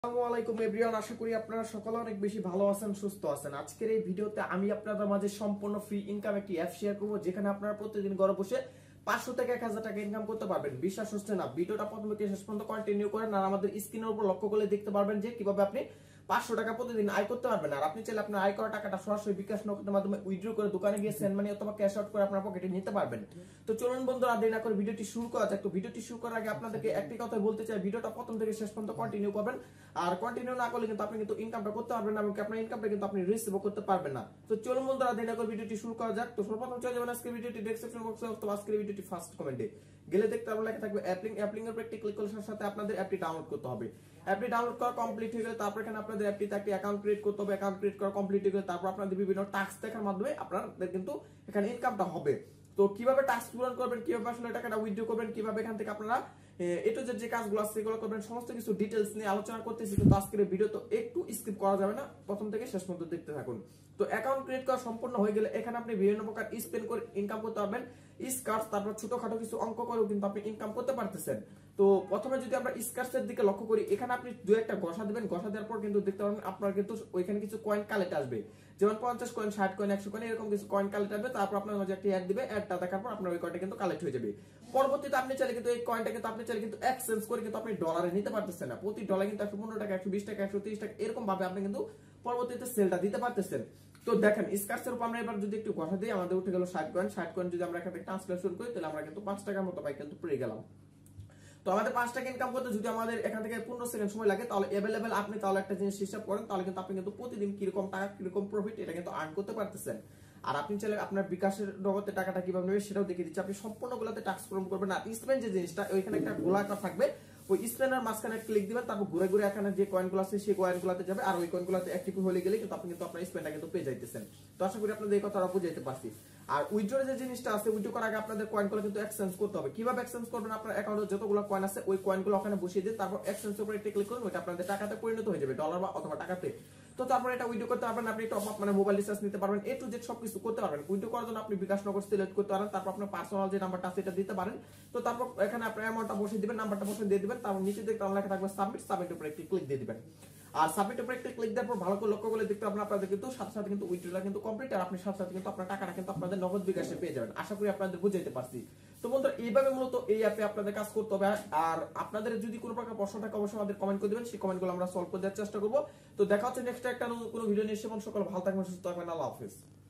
আসসালামু আলাইকুম এভরিওয়ান, আশা করি আপনারা সকলে অনেক বেশি ভালো আছেন, সুস্থ আছেন। আজকের এই ভিডিওতে আমি আপনাদের মাঝে সম্পূর্ণ ফ্রি ইনকাম একটি অ্যাপ শেয়ার করব, যেখানে আপনারা প্রতিদিন ঘরে বসে 500 থেকে 1000 টাকা ইনকাম করতে পারবেন। বিশ্বাস হচ্ছে না? ভিডিওটা প্রথম থেকে শেষ পর্যন্ত কন্টিনিউ করেন, আর আমাদের স্ক্রিনের উপর লক্ষ্য করলে দেখতে পারবেন যে কিভাবে আপনি 500 টাকা প্রতিদিন আয় করতে পারবেন। আর আপনি চাইলে আপনার আয় করা টাকাটা সরাসরি বিকাশ নগদের মাধ্যমে উইথড্র করে দোকানে গিয়ে সেন্ড মানি অথবা ক্যাশ আউট করে আপনার পকেটে নিতে পারবেন। তো চলুন বন্ধুরা, দেরি না করে ভিডিওটি শুরু করা যাক। তো ভিডিওটি শুরু করার আগে আপনাদেরকে একটি কথা বলতে চাই, ভিডিওটা প্রথম থেকে শেষ পর্যন্ত কন্টিনিউ করবেন। আর কন্টিনিউ না করলে কিন্তু আপনি কিন্তু ইনকামটা করতে পারবেন না, এবং আপনার ইনকামটা কিন্তু আপনি রিসিভ করতে পারবেন না। তো চলুন বন্ধুরা, দেরি না করে ভিডিওটি শুরু করা যাক। তো সর্বপ্রথম চলে যাবেন আজকের ভিডিওটি ডেসক্রিপশন বক্সে অথবা আজকের ভিডিওটি ফার্স্ট কমেন্টে গেলে দেখতে পারবেন লেখা থাকবে অ্যাপলিং। অ্যাপলিং এর উপর একটি ক্লিক করার সাথে আপনাদের অ্যাপটি ডাউনলোড করতে হবে। অ্যাপটি ডাউনলোড করা কমপ্লিট হয়ে গেলে তারপর এখানে আপনাদের অ্যাপটিতে একটি অ্যাকাউন্ট ক্রিয়েট করতে হবে। অ্যাকাউন্ট ক্রিয়েট করা কমপ্লিট হয়ে গেলে তারপর আপনাদের বিভিন্ন টাস্ক দেখার মাধ্যমে আপনাদের কিন্তু এখানে ইনকামটা হবে। তো কিভাবে টাস্ক পূরণ করবেন, কিভাবে আসলে টাকাটা উইথড্র করবেন, কিভাবে এখান থেকে আপনারা এটো যে কাজগুলো আছে সেগুলো করবেন, সমস্ত কিছু ডিটেইলস নিয়ে আলোচনা করতেছি। কিন্তু আজকের ভিডিও তো একটু স্কিপ করা যাবে না, প্রথম থেকে শেষ পর্যন্ত দেখতে থাকুন। তো অ্যাকাউন্ট ক্রিয়েট করা সম্পূর্ণ হয়ে গেলে এখানে আপনি বিভিন্ন প্রকার স্পেন্ড করে ইনকাম করতে পারবেন। স্কার্স, তারপর ছোটখাটো কিছু অঙ্ক করেও কিন্তু আপনি ইনকাম করতে পারতেছেন। তো প্রথমে যদি আমরা স্কার্সের দিকে লক্ষ্য করি, এখানে আপনি দুই একটা ঘষা দিবেন, ঘষা দেওয়ার পর কিন্তু দেখতে পাবেন আপনার কিন্তু ওইখানে কিছু কয়েন কালেক্ট আসবে, যেমন 50 কয়েন, 60 কয়েন, 100 কয়েন, এরকম কিছু কয়েন কালেক্ট আসবে। তারপর আপনার মাঝে একটা অ্যাড দিবে, অ্যাডটা দেখার পর আপনার ওই কয়েনটা কিন্তু কালেক্ট হয়ে যাবে। পরবর্তীতে আপনি চাইলে কিন্তু এই কয়েনটা কিন্তু আপনি চাইলে কিন্তু এক্সচেঞ্জ করে কিন্তু আপনি ডলারে নিতে পারতেছেন না। প্রতি ডলার কিন্তু 115 টাকা, 120 টাকা, 130 টাকা এরকম ভাবে আপনি কিন্তু পরবর্তীতে সেলটা দিতে পারতেছেন। তো দেখেন স্কার্সের উপর আমরা এবার যদি একটু কথা দিই, আমাদের উঠে গেল 60 কয়েন। 60 কয়েন যদি আমরা এখান থেকে ট্রান্সলেশন করি, তাহলে আমরা কিন্তু 5 টাকার মতো পাই কিন্তু পেয়ে গেলাম। তো আমাদের 5 টাকা ইনকাম করতে যদি আমাদের এখান থেকে 15 সেকেন্ড সময় লাগে, তাহলে अवेलेबल আপনি তাহলে একটা জিনিস হিসাব করেন, তাহলে কিন্তু আপনি কিন্তু প্রতিদিন কিরকম টাকা, কিরকম প্রফিট এটা কিন্তু আর্ন করতে পারতেছেন। আর আপনি চাইলে আপনার বিকাশের নগদে টাকাটা কিভাবে নেবেন সেটাও দেখিয়ে দিচ্ছি। আপনি সম্পূর্ণ গুলাতে টাস্ক পূরণ করবেন। আর স্পেন যে জিনিসটা, ওইখানে একটা গোলাকার থাকবে, ওই স্পেনের মাঝখানে ক্লিক দিবেন, তারপর ঘুরে ঘুরে এখানে যে কয়েনগুলো আছে সেই কয়েনগুলোতে যাবে, আর ওই কয়েনগুলোতে অ্যাক্টিভ হয়ে গেলে কিন্তু আপনি কিন্তু আপনার স্পেনটা কিন্তু পেয়ে যাইতেছেন। তো আশা করি আপনাদের এই কথাটা বুঝাইতে পারছি। আর উইথড্র যে জিনিসটা আছে, উইথড্র করার আগে আপনাদের কয়েনগুলো কিন্তু এক্সচেঞ্জ করতে হবে। কিভাবে এক্সচেঞ্জ করবেন? আপনার অ্যাকাউন্টে যতগুলো কয়েন আছে ওই কয়েনগুলো ওখানে বসিয়ে দিন, তারপর এক্সচেঞ্জ এর উপর একটা ক্লিক করুন, ওটা আপনাদের টাকাতে পরিণত হয়ে যাবে, ডলার বা অথবা টাকাতে। তো তারপর এটা উইথড্র করতে পারবেন, আপনি টপ আপ মানে মোবাইল রিচার্জ নিতে পারবেন, এ টু জেড সবকিছু করতে পারবেন। উইথড্র করার জন্য আপনি বিকাশ নগর সিলেক্ট করতে পারেন, তারপর আপনার পার্সোনাল যে নাম্বারটা আছে এটা দিতে পারেন। তো তারপর এখানে আপনার অ্যামাউন্টটা বসিয়ে দিবেন, নাম্বারটা বসিয়ে দিয়ে দিবেন, তারপর নিচে দেখতে লেখা থাকবে সাবমিট। সাবমিটের উপর একটি ক্লিক দিয়ে দিবেন। আর সাবমিটের উপর একটি ক্লিক দেওয়ার পর ভালো করে লক্ষ্য করে দেখতে পাবেন আপনাদের কিন্তু সাথে সাথে কিন্তু উইথড্রটা কিন্তু কমপ্লিট, আর আপনি সাথে সাথে কিন্তু আপনার টাকাটা কিন্তু আপনাদের নগদ বিকাশে পেয়ে যাবেন। আশা করি আপনাদের বুঝাইতে পারছি। তো বন্ধুরা, এইভাবে মূলত এই অ্যাপে আপনাদের কাজ করতে হবে। আর আপনাদের যদি কোনো প্রকার প্রশ্ন থাকে অবশ্যই আমাদের কমেন্ট করে দিবেন, সেই কমেন্টগুলো আমরা সলভ করে দেওয়ার চেষ্টা করব। তো দেখা হচ্ছে নেক্সট একটা কোনো ভিডিও নিয়ে। সে সকল ভালো থাকবেন, সুস্থ থাকবেন। আল্লাহ হাফেজ।